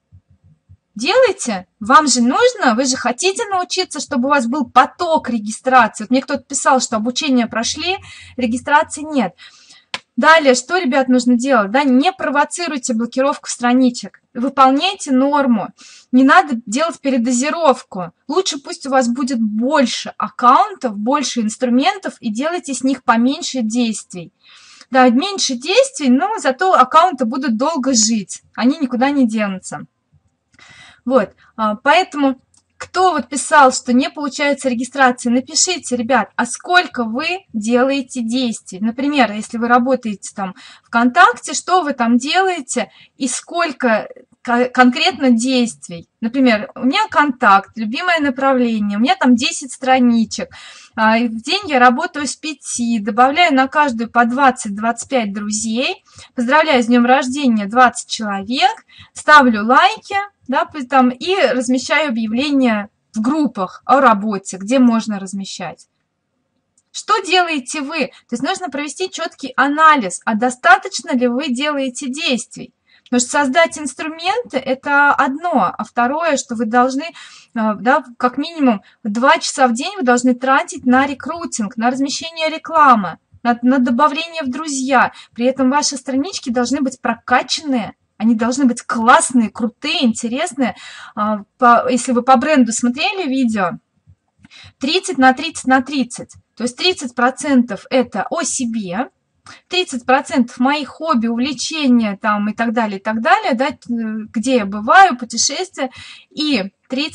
Делайте, вам же нужно, вы же хотите научиться, чтобы у вас был поток регистрации. Вот мне кто-то писал, что обучение прошли, регистрации нет. Далее, что, ребят, нужно делать? Да, не провоцируйте блокировку страничек. Выполняйте норму. Не надо делать передозировку. Лучше пусть у вас будет больше аккаунтов, больше инструментов, и делайте с них поменьше действий. Да, меньше действий, но зато аккаунты будут долго жить. Они никуда не денутся. Вот, поэтому... Кто вот писал, что не получается регистрация, напишите, ребят, а сколько вы делаете действий. Например, если вы работаете там ВКонтакте, что вы там делаете и сколько конкретно действий. Например, у меня контакт, любимое направление, у меня там 10 страничек. В день я работаю с 5, добавляю на каждую по 20-25 друзей, поздравляю с днем рождения 20 человек, ставлю лайки, да, там, и размещаю объявления в группах о работе, где можно размещать. Что делаете вы? То есть нужно провести четкий анализ, а достаточно ли вы делаете действий. Потому что создать инструменты – это одно, а второе, что вы должны, да, как минимум 2 часа в день вы должны тратить на рекрутинг, на размещение рекламы, на добавление в друзья. При этом ваши странички должны быть прокачанные. Они должны быть классные, крутые, интересные. Если вы по бренду смотрели видео, 30 на 30 на 30. То есть 30% это о себе, 30% мои хобби, увлечения там, и так далее, да, где я бываю, путешествия, и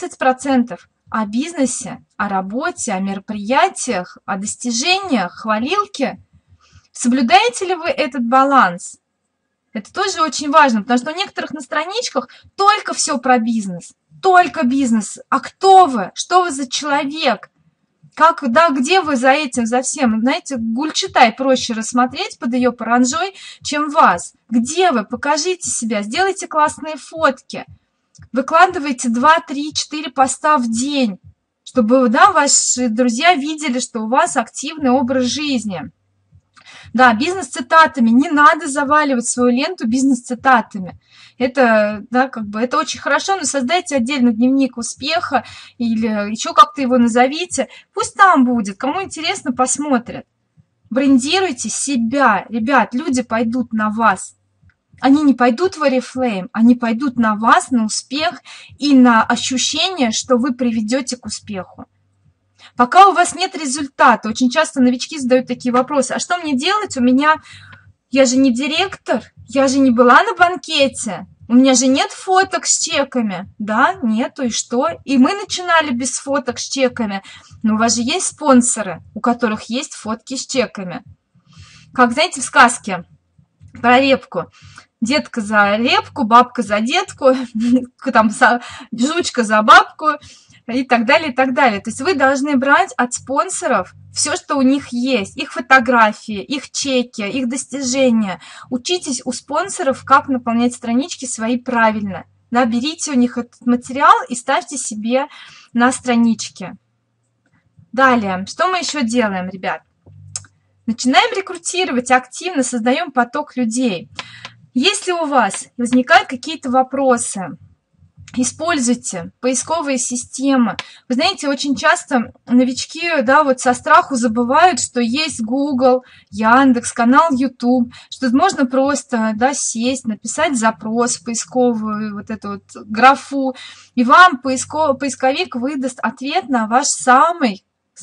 30% о бизнесе, о работе, о мероприятиях, о достижениях, хвалилке. Соблюдаете ли вы этот баланс? Это тоже очень важно, потому что у некоторых на страничках только все про бизнес, только бизнес. А кто вы? Что вы за человек? Как, да, где вы за этим, за всем? Знаете, Гюльчатай проще рассмотреть под ее паранджой, чем вас. Где вы? Покажите себя, сделайте классные фотки. Выкладывайте 2, 3, 4 поста в день, чтобы, да, ваши друзья видели, что у вас активный образ жизни. Да, бизнес-цитатами. Не надо заваливать свою ленту бизнес-цитатами. Это, да, как бы, это очень хорошо, но создайте отдельно дневник успеха или еще как-то его назовите. Пусть там будет. Кому интересно, посмотрят. Брендируйте себя. Ребят, люди пойдут на вас. Они не пойдут в Oriflame, они пойдут на вас, на успех и на ощущение, что вы приведете к успеху. Пока у вас нет результата, очень часто новички задают такие вопросы. А что мне делать? Я же не директор, я же не была на банкете, у меня же нет фоток с чеками. Да, нету, и что? И мы начинали без фоток с чеками. Но у вас же есть спонсоры, у которых есть фотки с чеками. Как, знаете, в сказке про репку. Детка за репку, бабка за детку, там жучка за бабку и так далее, и так далее. То есть вы должны брать от спонсоров все, что у них есть, их фотографии, их чеки, их достижения. Учитесь у спонсоров, как наполнять странички свои правильно. Да, берите у них этот материал и ставьте себе на страничке. Далее, что мы еще делаем, ребят? Начинаем рекрутировать активно, создаем поток людей. Если у вас возникают какие-то вопросы, используйте поисковые системы. Вы знаете, очень часто новички, да, вот со страху забывают, что есть Google, Яндекс, канал YouTube, что можно просто, да, сесть, написать запрос в поисковую вот эту вот графу, и вам поисковик выдаст ответ на ваш самый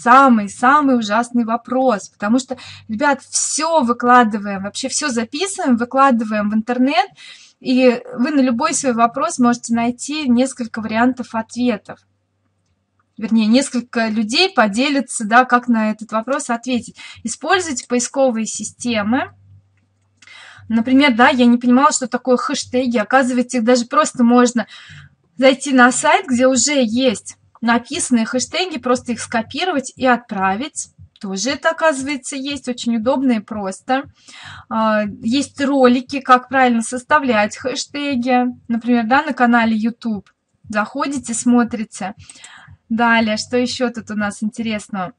ужасный вопрос, потому что, ребят, все выкладываем, вообще все записываем, выкладываем в интернет, и вы на любой свой вопрос можете найти несколько вариантов ответов. Вернее, несколько людей поделятся, да, как на этот вопрос ответить. Используйте поисковые системы. Например, да, я не понимала, что такое хэштеги. Оказывается, их даже просто можно зайти на сайт, где уже есть написанные хэштеги, просто их скопировать и отправить. Тоже это, оказывается, есть, очень удобно и просто. Есть ролики, как правильно составлять хэштеги. Например, да, на канале YouTube. Заходите, смотрите. Далее, что еще тут у нас интересного?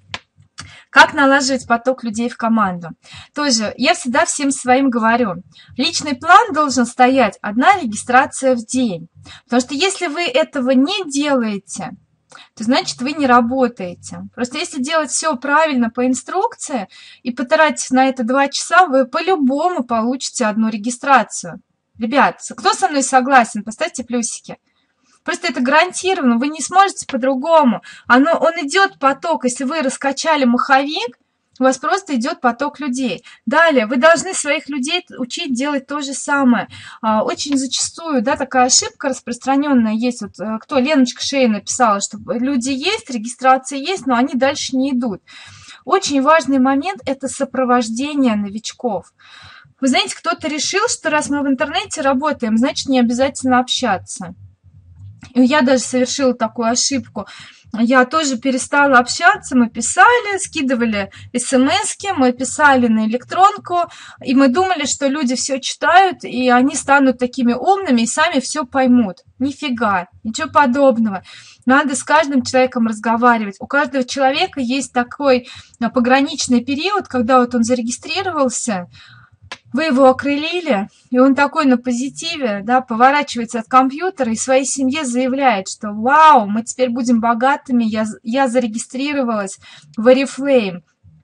Как налаживать поток людей в команду? Тоже я всегда всем своим говорю. Личный план должен стоять 1 регистрация в день. Потому что если вы этого не делаете, то значит вы не работаете. Просто если делать все правильно по инструкции и потратить на это 2 часа, вы по-любому получите 1 регистрацию. Ребят, кто со мной согласен? Поставьте плюсики. Просто это гарантированно, вы не сможете по-другому. Он идет поток, если вы раскачали маховик, у вас просто идет поток людей. Далее, вы должны своих людей учить делать то же самое. Очень зачастую, да, такая ошибка распространенная есть. Вот кто, Леночка Шей написала, что люди есть, регистрация есть, но они дальше не идут. Очень важный момент – это сопровождение новичков. Вы знаете, кто-то решил, что раз мы в интернете работаем, значит, не обязательно общаться. И я даже совершила такую ошибку. Я тоже перестала общаться, мы писали, скидывали смски, мы писали на электронку, и мы думали, что люди все читают, и они станут такими умными и сами все поймут. Нифига, ничего подобного. Надо с каждым человеком разговаривать. У каждого человека есть такой пограничный период, когда вот он зарегистрировался, вы его окрылили, и он такой на позитиве, да, поворачивается от компьютера и своей семье заявляет, что вау, мы теперь будем богатыми, я зарегистрировалась в Oriflame.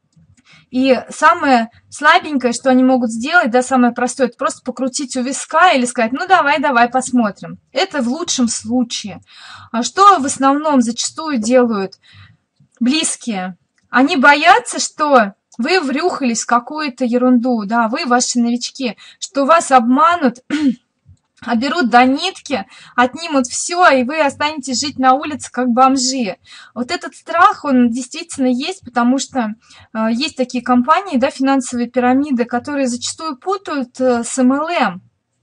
И самое слабенькое, что они могут сделать, да, самое простое, это просто покрутить у виска или сказать, ну давай посмотрим. Это в лучшем случае. А что в основном зачастую делают близкие? Они боятся, что вы врюхались в какую-то ерунду, да, вы, ваши новички, что вас обманут, оберут до нитки, отнимут все, и вы останетесь жить на улице как бомжи. Вот этот страх, он действительно есть, потому что есть такие компании, да, финансовые пирамиды, которые зачастую путают с MLM.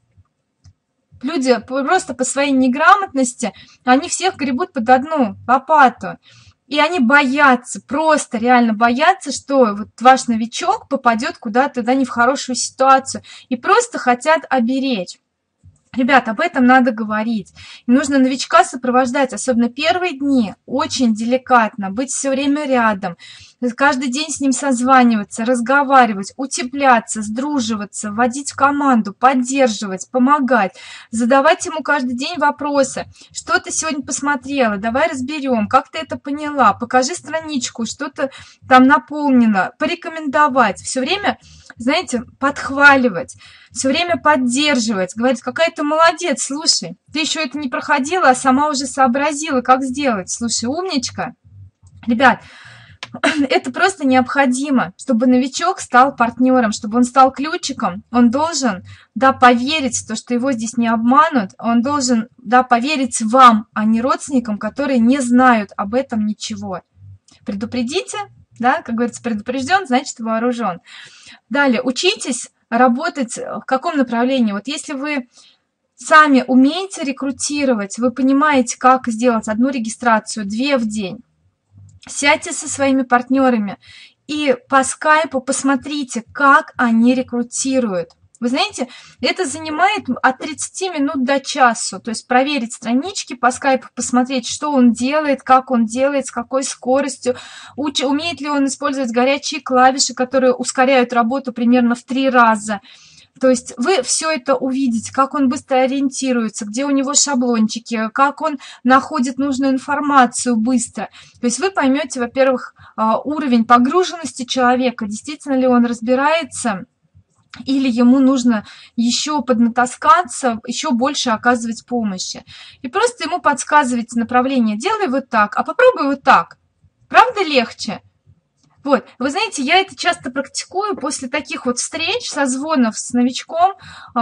Люди просто по своей неграмотности, они всех гребут под одну лопату. И они боятся, просто реально боятся, что вот ваш новичок попадет куда-то, да, не в хорошую ситуацию, и просто хотят оберечь. Ребят, об этом надо говорить. И нужно новичка сопровождать, особенно первые дни, очень деликатно, быть все время рядом, каждый день с ним созваниваться, разговаривать, утепляться, сдруживаться, вводить в команду, поддерживать, помогать, задавать ему каждый день вопросы. Что ты сегодня посмотрела? Давай разберем, как ты это поняла? Покажи страничку, что-то там наполнено, порекомендовать. Все время, знаете, подхваливать, все время поддерживать, говорить, какая ты молодец, слушай, ты еще это не проходила, а сама уже сообразила, как сделать. Слушай, умничка. Ребят, это просто необходимо, чтобы новичок стал партнером, чтобы он стал ключиком. Он должен, да, поверить в то, что его здесь не обманут. Он должен, да, поверить вам, а не родственникам, которые не знают об этом ничего. Предупредите, да, как говорится, предупрежден, значит вооружен. Далее, учитесь работать в каком направлении. Вот если вы сами умеете рекрутировать, вы понимаете, как сделать одну регистрацию, 2 в день, сядьте со своими партнерами и по скайпу посмотрите, как они рекрутируют. Вы знаете, это занимает от 30 минут до часу. То есть проверить странички по скайпу, посмотреть, что он делает, как он делает, с какой скоростью, умеет ли он использовать горячие клавиши, которые ускоряют работу примерно в 3 раза. То есть вы все это увидите, как он быстро ориентируется, где у него шаблончики, как он находит нужную информацию быстро. То есть вы поймете, во-первых, уровень погруженности человека, действительно ли он разбирается, или ему нужно еще поднатаскаться, еще больше оказывать помощи. И просто ему подсказывайте направление. Делай вот так, а попробуй вот так. Правда легче? Вот, вы знаете, я это часто практикую после таких вот встреч, созвонов с новичком,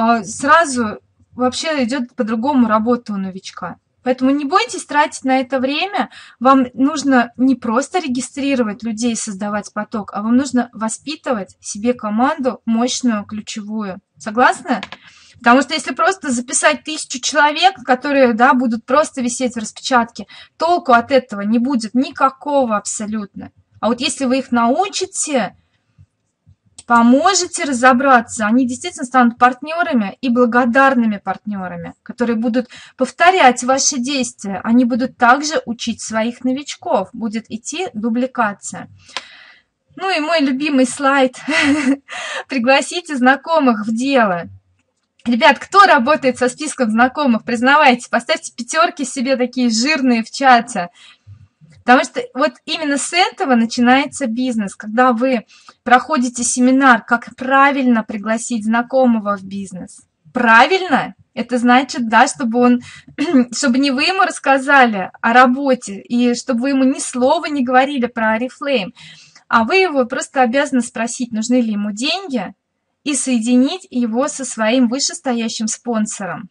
сразу вообще идет по-другому работа у новичка. Поэтому не бойтесь тратить на это время. Вам нужно не просто регистрировать людей, создавать поток, а вам нужно воспитывать себе команду мощную, ключевую. Согласны? Потому что если просто записать 1000 человек, которые, да, будут просто висеть в распечатке, толку от этого не будет никакого абсолютно. А вот если вы их научите, поможете разобраться, они действительно станут партнерами и благодарными партнерами, которые будут повторять ваши действия. Они будут также учить своих новичков. Будет идти дубликация. Ну и мой любимый слайд. Пригласите знакомых в дело. Ребят, кто работает со списком знакомых, признавайте, поставьте 5 себе такие жирные в чате. Потому что вот именно с этого начинается бизнес, когда вы проходите семинар, как правильно пригласить знакомого в бизнес. Правильно? Это значит, да, чтобы не вы ему рассказали о работе, и чтобы вы ему ни слова не говорили про Oriflame, а вы его просто обязаны спросить, нужны ли ему деньги, и соединить его со своим вышестоящим спонсором.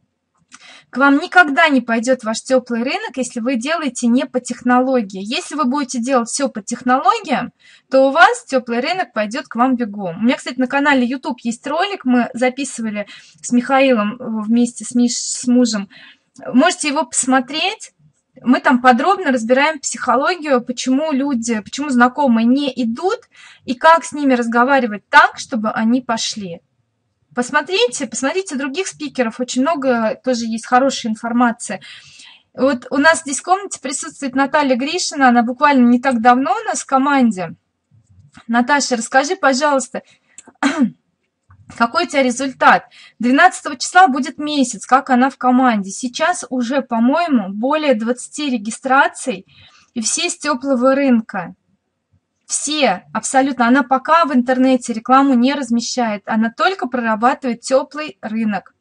К вам никогда не пойдет ваш теплый рынок, если вы делаете не по технологии. Если вы будете делать все по технологиям, то у вас теплый рынок пойдет к вам бегом. У меня, кстати, на канале YouTube есть ролик, мы записывали с Михаилом вместе с мужем. Можете его посмотреть. Мы там подробно разбираем психологию, почему знакомые не идут и как с ними разговаривать так, чтобы они пошли. Посмотрите других спикеров, очень много тоже есть хорошей информации. Вот у нас здесь в комнате присутствует Наталья Гришина, она буквально не так давно у нас в команде. Наташа, расскажи, пожалуйста, какой у тебя результат? 12 числа будет месяц, как она в команде. Сейчас уже, по-моему, более 20 регистраций, и все с теплого рынка. Все, абсолютно. Она пока в интернете рекламу не размещает. Она только прорабатывает теплый рынок.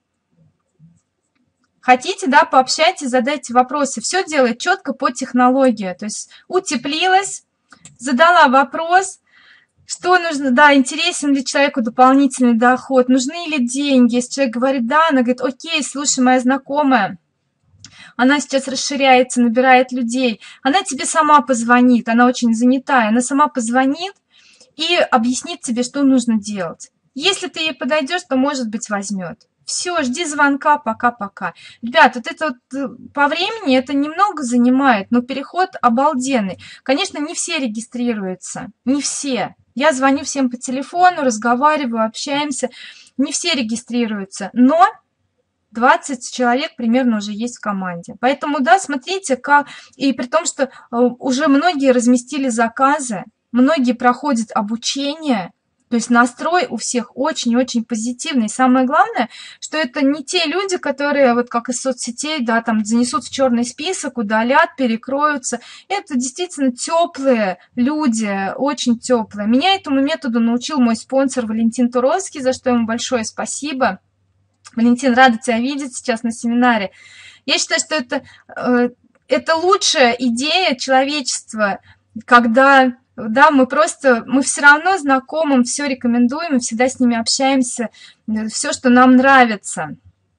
Хотите, да, пообщайтесь, задайте вопросы. Все делает четко по технологии. То есть утеплилась, задала вопрос, что нужно, да, интересен ли человеку дополнительный доход, нужны ли деньги. Если человек говорит да, она говорит, окей, слушай, моя знакомая, она сейчас расширяется, набирает людей, она тебе сама позвонит, она очень занятая, она сама позвонит и объяснит тебе, что нужно делать. Если ты ей подойдешь, то, может быть, возьмет. Все, жди звонка, пока-пока. Ребят, вот это вот по времени это немного занимает, но переход обалденный. Конечно, не все регистрируются, не все. Я звоню всем по телефону, разговариваю, общаемся. Не все регистрируются, но 20 человек примерно уже есть в команде. Поэтому, да, смотрите, как... И при том, что уже многие разместили заказы, многие проходят обучение, то есть настрой у всех очень-очень позитивный. И самое главное, что это не те люди, которые, вот как из соцсетей, да, там занесут в черный список, удалят, перекроются. Это действительно теплые люди, очень теплые. Меня этому методу научил мой спонсор Валентин Туровский, за что ему большое спасибо. Валентин, рада тебя видеть сейчас на семинаре. Я считаю, что это лучшая идея человечества, когда... Да, мы все равно знакомым все рекомендуем, и всегда с ними общаемся, все, что нам нравится.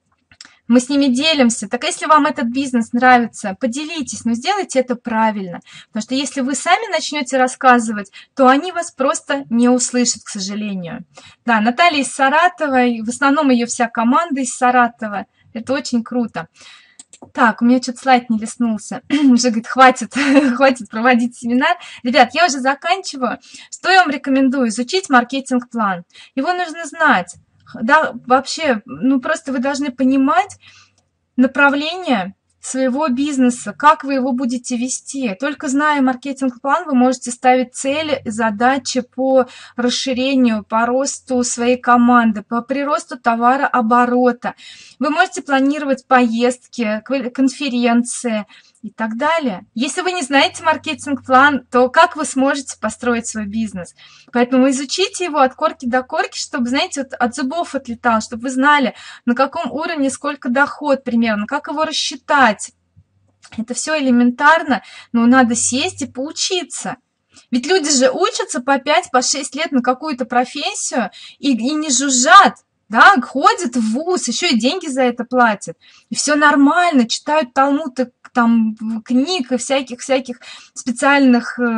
Мы с ними делимся. Так если вам этот бизнес нравится, поделитесь, но сделайте это правильно. Потому что если вы сами начнете рассказывать, то они вас просто не услышат, к сожалению. Да, Наталья из Саратова, в основном ее вся команда из Саратова. Это очень круто. Так, у меня что-то слайд не листнулся. Уже говорит, хватит проводить семинар. Ребят, я уже заканчиваю. Что я вам рекомендую? Изучить маркетинг-план. Его нужно знать. Да, вообще, ну просто вы должны понимать направление своего бизнеса, как вы его будете вести. Только зная маркетинг-план, вы можете ставить цели, задачи по расширению, по росту своей команды, по приросту товарооборота. Вы можете планировать поездки, конференции и так далее. Если вы не знаете маркетинг-план, то как вы сможете построить свой бизнес? Поэтому изучите его от корки до корки, чтобы, знаете, вот от зубов отлетал, чтобы вы знали, на каком уровне сколько доход примерно, как его рассчитать. Это все элементарно, но надо сесть и поучиться. Ведь люди же учатся по 5-6 лет на какую-то профессию и не жужжат. Да, ходят в вуз, еще и деньги за это платят. И все нормально, читают Талмуд, там, книг и всяких специальной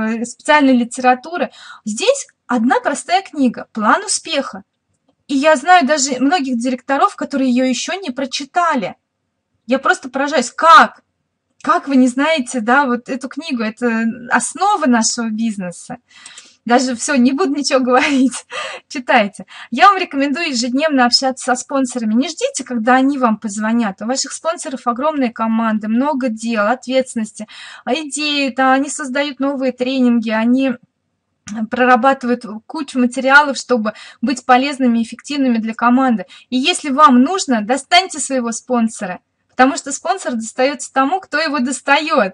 литературы. Здесь одна простая книга «План успеха». И я знаю даже многих директоров, которые ее еще не прочитали. Я просто поражаюсь, как? Как вы не знаете, да, вот эту книгу? Это основа нашего бизнеса. Даже все, не буду ничего говорить, читайте. Я вам рекомендую ежедневно общаться со спонсорами. Не ждите, когда они вам позвонят. У ваших спонсоров огромные команды, много дел, ответственности, идеи, да, они создают новые тренинги, они прорабатывают кучу материалов, чтобы быть полезными и эффективными для команды. И если вам нужно, достаньте своего спонсора, потому что спонсор достается тому, кто его достает.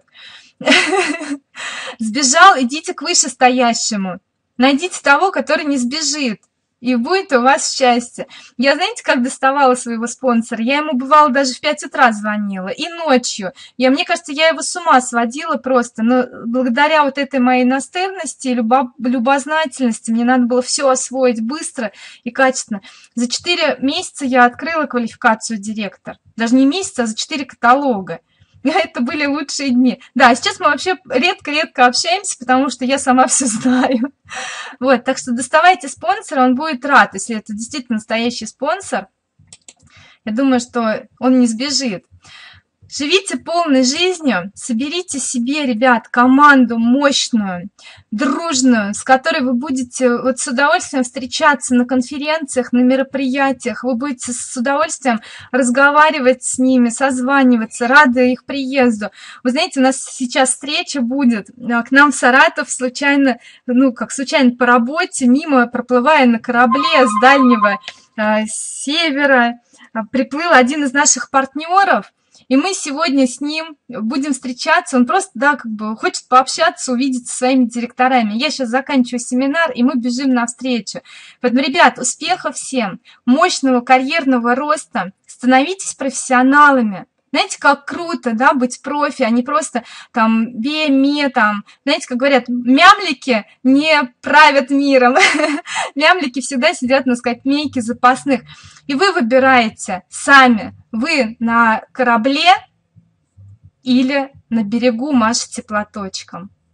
Сбежал, идите к вышестоящему. Найдите того, который не сбежит. И будет у вас счастье. Я, знаете, как доставала своего спонсора? Я ему, бывало, даже в 5 утра звонила. И ночью. Мне кажется, я его с ума сводила просто. Но благодаря вот этой моей настырности и любознательности мне надо было все освоить быстро и качественно. За 4 месяца я открыла квалификацию директор. Даже не месяца, а за 4 каталога. Это были лучшие дни. Да, сейчас мы вообще редко-редко общаемся, потому что я сама все знаю. Вот, так что доставайте спонсора, он будет рад, если это действительно настоящий спонсор. Я думаю, что он не сбежит. Живите полной жизнью, соберите себе, ребят, команду мощную, дружную, с которой вы будете вот с удовольствием встречаться на конференциях, на мероприятиях, вы будете с удовольствием разговаривать с ними, созваниваться, рады их приезду. Вы знаете, у нас сейчас встреча будет к нам в Саратов случайно, случайно по работе, мимо, проплывая на корабле с дальнего севера, приплыл один из наших партнеров. И мы сегодня с ним будем встречаться. Он просто, да, хочет пообщаться, увидеться со своими директорами. Я сейчас заканчиваю семинар, и мы бежим навстречу. Поэтому, ребят, успехов всем, мощного карьерного роста. Становитесь профессионалами. Знаете, как круто, да, быть профи, а не просто там ме, там, знаете, как говорят, мямлики не правят миром. Мямлики всегда сидят на скамейке запасных. И вы выбираете сами, вы на корабле или на берегу машете платочком.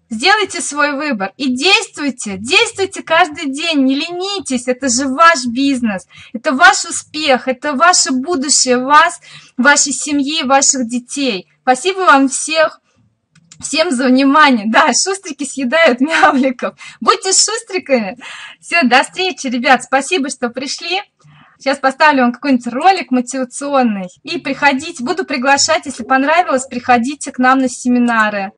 Сделайте свой выбор и действуйте, действуйте каждый день, не ленитесь, это же ваш бизнес, это ваш успех, это ваше будущее, вас, вашей семьи, ваших детей. Спасибо вам всем за внимание. Да, шустрики съедают мявликов. Будьте шустриками. Все, до встречи, ребят, спасибо, что пришли. Сейчас поставлю вам какой-нибудь ролик мотивационный. И приходите, буду приглашать, если понравилось, приходите к нам на семинары.